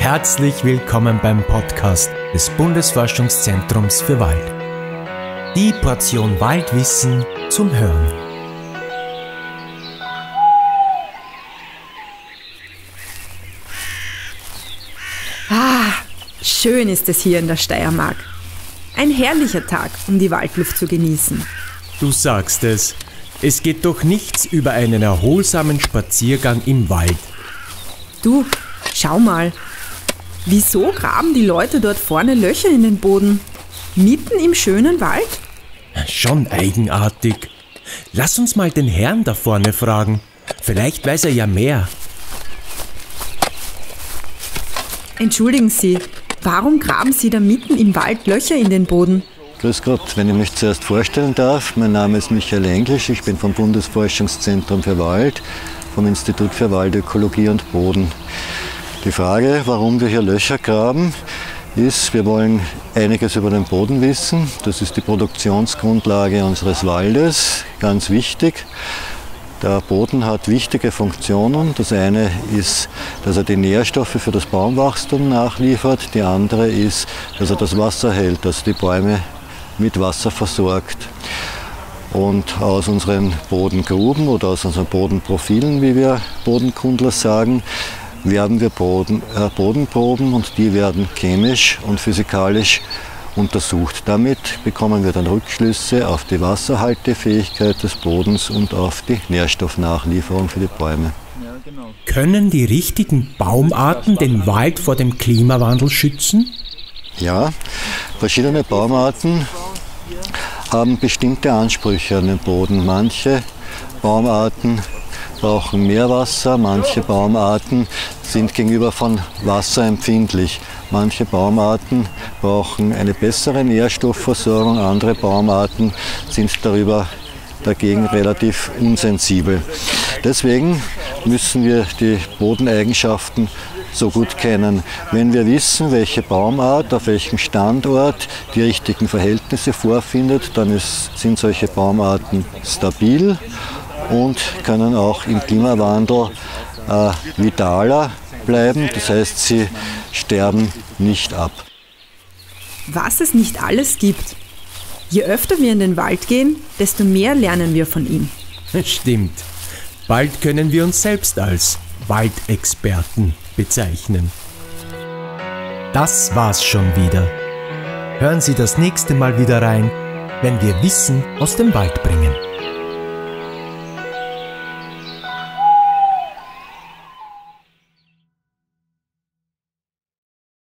Herzlich willkommen beim Podcast des Bundesforschungszentrums für Wald. Die Portion Waldwissen zum Hören. Schön ist es hier in der Steiermark. Ein herrlicher Tag, um die Waldluft zu genießen. Du sagst es. Es geht doch nichts über einen erholsamen Spaziergang im Wald. Du, schau mal. Wieso graben die Leute dort vorne Löcher in den Boden? Mitten im schönen Wald? Schon eigenartig. Lass uns mal den Herrn da vorne fragen. Vielleicht weiß er ja mehr. Entschuldigen Sie, warum graben Sie da mitten im Wald Löcher in den Boden? Grüß Gott, wenn ich mich zuerst vorstellen darf. Mein Name ist Michael Englisch, ich bin vom Bundesforschungszentrum für Wald, vom Institut für Waldökologie und Boden. Die Frage, warum wir hier Löcher graben, ist, wir wollen einiges über den Boden wissen. Das ist die Produktionsgrundlage unseres Waldes, ganz wichtig. Der Boden hat wichtige Funktionen. Das eine ist, dass er die Nährstoffe für das Baumwachstum nachliefert. Die andere ist, dass er das Wasser hält, dass die Bäume mit Wasser versorgt. Und aus unseren Bodengruben oder aus unseren Bodenprofilen, wie wir Bodenkundler sagen, werden wir Bodenproben und die werden chemisch und physikalisch untersucht. Damit bekommen wir dann Rückschlüsse auf die Wasserhaltefähigkeit des Bodens und auf die Nährstoffnachlieferung für die Bäume. Können die richtigen Baumarten den Wald vor dem Klimawandel schützen? Ja, verschiedene Baumarten haben bestimmte Ansprüche an den Boden. Manche Baumarten brauchen mehr Wasser, manche Baumarten sind gegenüber von Wasser empfindlich. Manche Baumarten brauchen eine bessere Nährstoffversorgung, andere Baumarten sind dagegen relativ unsensibel. Deswegen müssen wir die Bodeneigenschaften so gut kennen. Wenn wir wissen, welche Baumart auf welchem Standort die richtigen Verhältnisse vorfindet, dann sind solche Baumarten stabil und können auch im Klimawandel vitaler bleiben. Das heißt, sie sterben nicht ab. Was es nicht alles gibt. Je öfter wir in den Wald gehen, desto mehr lernen wir von ihm. Stimmt. Bald können wir uns selbst als Waldexperten bezeichnen. Das war's schon wieder. Hören Sie das nächste Mal wieder rein, wenn wir Wissen aus dem Wald bringen.